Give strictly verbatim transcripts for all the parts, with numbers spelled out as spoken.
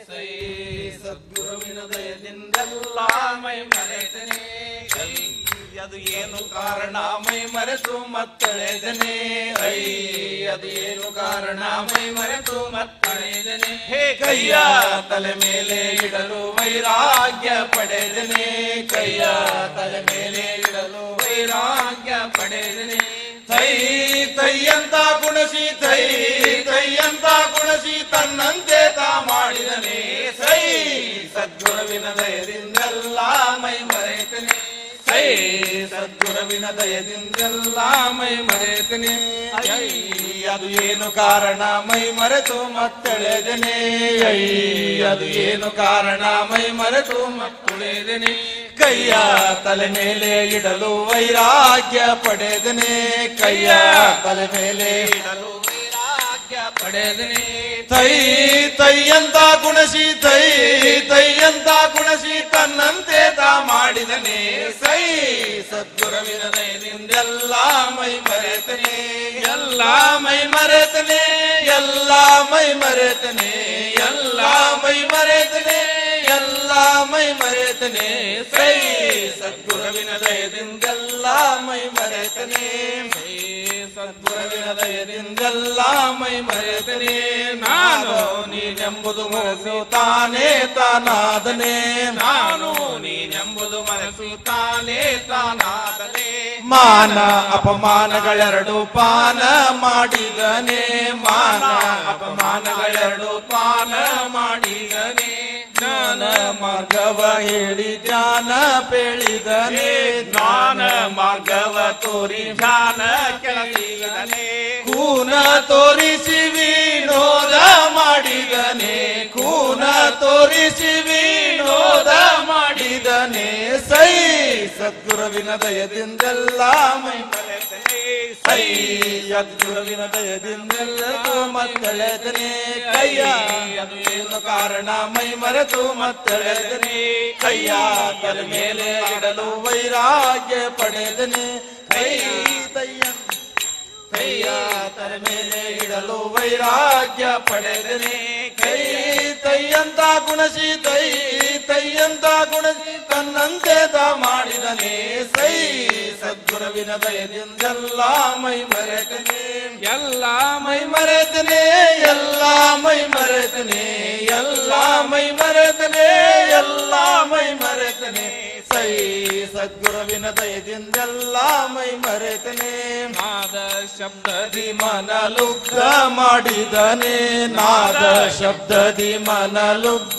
ಸೈ ಸದ್ಗುರುವಿನ ದಯದಿಂದೆಲ್ಲ ಮೈ ಮರೆತನೆ ಕೈ ಅದು ಏನು ಕಾರಣ ಮೈ ಮರೆತು ಮತ್ತಳೆದನೆ ಐ ಅದು ಏನು ಕಾರಣ ಮೈ ಮರೆತು ಮತ್ತಳೆದನೆ ಹೇ ಕೈಯ ತಲೆ ಮೇಲೆ ಇಡಲು ವೈರಾಗ್ಯ ಪಡೆದನೆ ಕೈಯ ತಲೆ ಮೇಲೆ ಇಡಲು ವೈರಾಗ್ಯ ಪಡೆದನೆ ತೈ ತೈಯಂತ ಗುಣಸಿ ತೈ ತೈಯಂತ ಗುಣಸಿ ತನ್ನಂತೆ ತಾ ಮಾಡಿದನೆ ಸೈ ಸದ್ಗುರುವಿನ ದಯದಿಂದೆಲ್ಲ ಮೈ ಮರೆತನೆ ಸೈ ಸದ್ಗುರುವಿನ ದಯದಿಂದೆಲ್ಲ ಮೈ ಮರೆತನೆ ಐ ಅದು ಏನು ಕಾರಣ ಮೈ ಮರೆತು ಮತ್ತಳೆದನೆ ಐ ಅದು ಏನು ಕಾರಣ ಮೈ ಮರೆತು ಮತ್ತುಳೆದನೆ ಕೈಯ ತಲೆ ಮೇಲೆ ಇಡಲು ವೈರಾಗ್ಯ ಪಡೆದನೆ ಕೈಯ ತಲೆ ಮೇಲೆ ಇಡಲು ವೈರಾಗ್ಯ ಪಡೆದನೆ ತೈ ತೈಯಂತ ಗುಣಸಿ ತೈ ತೈಯಂತ ಗುಣಸಿ ತನ್ನಂತೆ ತಾ ಮಾಡಿದನೆ ಸೈ ಸದ್ಗುರುವಿನ ದಯದಿಂದೆಲ್ಲ ಮೈ ಮರೆತನೆ ಎಲ್ಲ ಮೈ ಮರೆತನೆ ಎಲ್ಲ ಮೈ ಮರೆತನೆ ಎಲ್ಲ ಮೈ ಮರೆತನೆ ಎಲ್ಲ ಮೈ ಮರೆತನೆ ಸೈ ಸದ್ಗುರುವಿನ ದಯದಿಂದೆಲ್ಲ ಮೈ ಮರೆತನೆ ಸೈ ಸದ್ಗುರುವಿನ ದಯದಿಂದೆಲ್ಲ ಮೈ ಮರೆತನೆ ನಾನು ನೀನೆಂಬುದು ಮನಸ್ಸು ತಾನೇ ತಾನಾದನೆ ನಾನು ನೀನೆಂಬುದು ಮನಸ್ಸು ತಾನೇ ತಾನಾದನೆ ಮಾನ ಅಪಮಾನಗಳೆರಡು ಪಾನ ಮಾಡಿದನೆ ಮಾನ ಅಪಮಾನಗಳೆರಡು ಪಾನ ಮಾಡಿದನೆ ಜ್ಞಾನ ಮಾರ್ಗವ ಹೇಳಿ ಜ್ಞಾನ ಬೆಳೆದನೆ ಜ್ಞಾನ ಮಾರ್ಗವ ತೋರಿ ಜ್ಞಾನ ಕೆಳಗಿದನೆ ಕೂನ ತೋರಿಸಿ ವಿನೋದ ಮಾಡಿದನೆ ಕೂನ ತೋರಿಸಿ ವಿನೋದ ಮಾಡಿದನೆ ಸೈ ಸದ್ಗುರುವಿನ ದಯದಿಂದೆಲ್ಲ ಮೈ ಮರೆತನೆ ಸೈ ಸದ್ಗುರುವಿನ ದಯದಿಂದೆಲ್ಲರೂ ಮತ್ತಳೆದನೆ ಕೈಯ ಅದು ಏನು ಕಾರಣ ಮೈ ಮರೆತು ಮತ್ತಳೆದನೆ ಕೈಯ ತಲೆ ಮೇಲೆ ಇಡಲು ವೈರಾಗ್ಯ ಪಡೆದನೆ ಕೈ ತಯ್ಯ ಕೈಯ ತಲೆ ಮೇಲೆ ಇಡಲು ವೈರಾಗ್ಯ ಪಡೆದನೆ ಕೈ ತೈಯಂತ ಗುಣಸಿ ತೈ ತೈಯಂತ ಗುಣಸಿ ತನ್ನಂತೆ ತಾ ಮಾಡಿದನೆ ಸೈ ಸದ್ಗುರುವಿನ ದಯದಿಂದೆಲ್ಲ ಮೈ ಮರೆತನೆ ಎಲ್ಲ ಮೈ ಮರೆತನೆ ಎಲ್ಲ ಮೈ ಮರೆತನೆ ಎಲ್ಲ ಮೈ ಮರೆತನೆ ಎಲ್ಲ ಮೈ ಮರೆತನೆ ಸೈ ಸದ್ಗುರುವಿನ ದಯದಿಂದೆಲ್ಲ ಮೈ ಮರೆತನೆ ನಾದ ಶಬ್ದದಿ ಮನಲುಬ್ಧ ಮಾಡಿದನೆ ನಾದ ಶಬ್ದದಿ ಮನಲುಬ್ಧ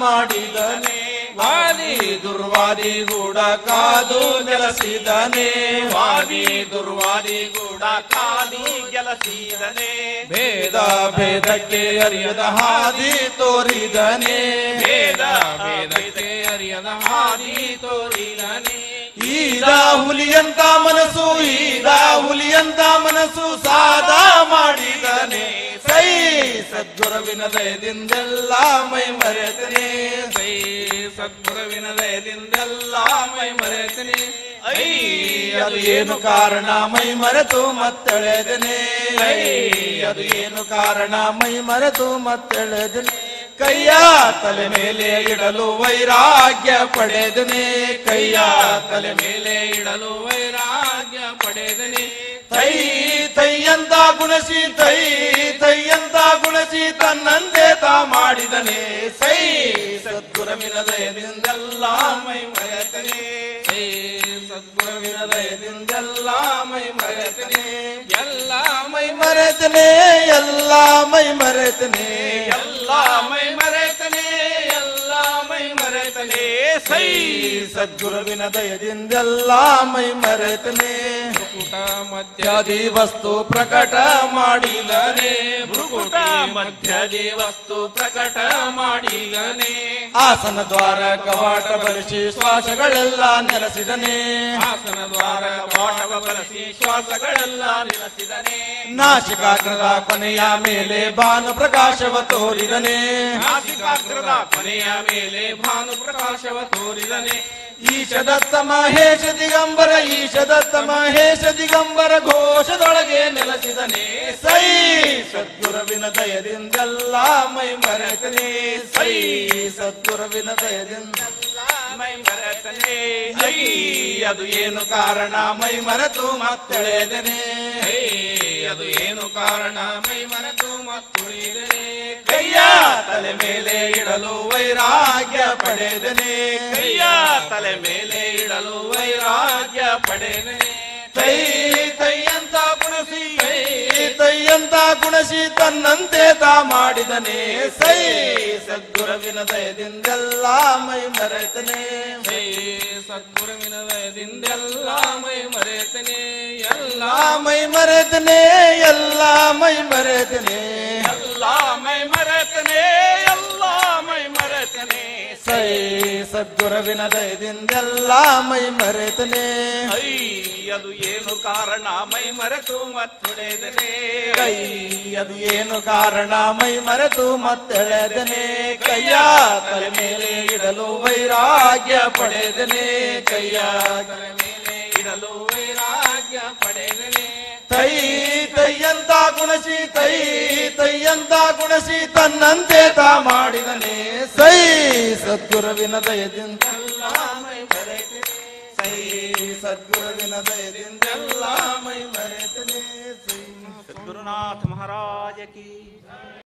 ಮಾಡಿದನೆ ವಾದಿ ದುರ್ವಾದಿ ಗೂಢ ಕಾದು ಗೆಲಸಿದನೆ ವಾದಿ ದುರ್ವಾದಿ ಗೂಢ ಕಾದು ಗೆಲಸಿದನೆ ಭೇದ ಭೇದಕ್ಕೆ ಅರಿಯದ ಹಾದಿ ತೋರಿದನೆ ಭೇದ ಭೇದಕ್ಕೆ ಅರಿಯದ ಹಾದಿ ತೋರಿದನೆ ಈದ ಹುಲಿಯಂತ ಮನಸ್ಸು ಈದ ಹುಲಿಯಂತ ಮನಸ್ಸು ಸಾದಾ ಮಾಡಿದನೆ ಸೈ ಸದ್ಗುರುವಿನ ದಯದಿಂದೆಲ್ಲ ಮೈ ಮರೆತನೆ ಸೈ ಸದ್ಗುರುವಿನ ದಯದಿಂದೆಲ್ಲ ಮೈ ಮರೆತನೆ ಐ ಅದು ಏನು ಕಾರಣ ಮೈ ಮರೆತು ಮತ್ತಳೆದನೆ ಐ ಅದು ಏನು ಕಾರಣ ಮೈ ಮರೆತು ಮತ್ತಳೆದನೆ ಕೈಯ ತಲೆ ಮೇಲೆ ಇಡಲು ವೈರಾಗ್ಯ ಪಡೆದನೆ ಕೈಯ ತಲೆ ಮೇಲೆ ಇಡಲು ವೈರಾಗ್ಯ ಪಡೆದನೆ ತೈ ತೈಯಂತ ಗುಣಸಿ ತೈ ತೈಯಂತ ಗುಣಸಿ ತನ್ನಂತೆ ತಾ ಮಾಡಿದನೆ ಸೈ ಸದ್ಗುರುವಿನ ದಯದಿಂದೆಲ್ಲ ಮೈ ಮರೆತನೆ ಸೈ ಸದ್ಗುರುವಿನ ದಯದಿಂದೆಲ್ಲ ಮೈ ಮರೆತನೆ ಎಲ್ಲ ಮೈ ಮರೆತನೆ ಎಲ್ಲ ಮೈ ಮರೆತನೆ ಎಲ್ಲ ಮೈ ಮರೆತನೆ ಎಲ್ಲ ಮೈ ಮರೆತನೆ ಸೈ ಸದ್ಗುರುವಿನ ದಯದಿಂದೆಲ್ಲ ಮೈ ಮರೆತನೆ ಭೃಕುಟ ಮಧ್ಯಾದಿ ವಸ್ತು ಪ್ರಕಟ ಮಾಡಿದನೆ ಭೃಕುಟ ಮಧ್ಯಾದಿ ವಸ್ತು ಪ್ರಕಟ ಮಾಡಿದನೆ ಆಸನ ದ್ವಾರ ಕವಾಟ ಬಳಸಿ ಶ್ವಾಸಗಳೆಲ್ಲ ನೆಲೆಸಿದನೆ ಆಸನ ದ್ವಾರ ಕವಾಟ ಬಳಸಿ ಶ್ವಾಸಗಳೆಲ್ಲ ನೆಲೆಸಿದನೆ ನಾಸಿಕಾಗ್ರದ ಕೊನೆಯ ಮೇಲೆ ಭಾನು ಪ್ರಕಾಶವ ತೋರಿದನೆ ನಾಸಿಕಾಗ್ರದ ಕೊನೆಯ ಮೇಲೆ ಭಾನು ಪ್ರಕಾಶವ ತೋರಿದನೆ ಈಶ ದತ್ತ ಮಹೇಶ ದಿಗಂಬರ ಈಶ ದತ್ತ ಮಹೇಶ ದಿಗಂಬರ ಘೋಷದೊಳಗೆ ನೆಲೆಸಿದನೆ ಸೈ ಸದ್ಗುರುವಿನ ದಯದಿಂದೆಲ್ಲ ಮೈ ಮರೆತನೆ ಸೈ ಸದ್ಗುರುವಿನ ದಯದಿಂದೆಲ್ಲ ಮೈ ಮರೆತನೆ ಐ ಅದು ಏನು ಕಾರಣ ಮೈ ಮರೆತು ಮತ್ತೆಳೆದನೆ ಐ ಅದು ಏನು ಕಾರಣ ಮೈ ಮರೆತು ಮತ್ತುಳಿದನೆ ಕೈಯ ತಲೆ ಮೇಲೆ ಇಡಲು ವೈರಾಗ್ಯ ಪಡೆದನೆ ಕೈಯ ತಲೆ ಮೇಲೆ ಇಡಲು ವೈರಾಗ್ಯ ಪಡೆದನೆ ತೈ ತೈಯಂತ ಗುಣಸಿ ತೈಯಂತ ಗುಣಸಿ ತನ್ನಂತೆ ತಾ ಮಾಡಿದನೆ ಸೈ ಸದ್ಗುರುವಿನ ದಯದಿಂದೆಲ್ಲ ಮೈ ಮರೆತನೆ ಸೈ ಸದ್ಗುರುವಿನ ದಯದಿಂದೆಲ್ಲ ಮೈ ಮರೆತನೆ ಎಲ್ಲ ಮೈ ಮರೆತನೆ ಎಲ್ಲ ಮೈ ಮರೆತನೆ ಎಲ್ಲ ಮೈ ಮರೆತನೆ ಎಲ್ಲ ಮೈ ಮರೆತನೆ ಸೈ ಸದ್ಗುರುವಿನ ದಯದಿಂದೆಲ್ಲ ಮೈ ಮರೆತನೆ ಐ ಅದು ಏನು ಕಾರಣ ಮೈ ಮರೆತು ಮತ್ತೊಡೆದನೆ ಕೈ ಅದು ಏನು ಕಾರಣ ಮೈ ಮರೆತು ಮತ್ತೆಳೆದನೆ ಕೈಯ ತಲೆ ಮೇಲೆ ಇಡಲು ವೈರಾಗ್ಯ ಪಡೆದನೆ ಕೈಯ ತಲೆ ಮೇಲೆ ಇಡಲು ವೈರಾಗ್ಯ ಪಡೆದನೆ ತೈ ತೈಯಂತ ಗುಣಸಿ ತೈ ತೈಯಂತ ಗುಣಸಿ ತನ್ನಂತೆ ತಾ ಮಾಡಿದನೆ ಸೈ ಸದ್ಗುರುವಿನ ದಯದಿಂದೆಲ್ಲ ಮೈ ಮರೆತನೆ ಸೈ ಸದ್ಗುರುವಿನ ದಯದಿಂದೆಲ್ಲ ಮೈ ಮರೆತನೆ ಸೈ ಸದ್ಗುರುನಾಥ ಮಹಾರಾಜ ಕಿ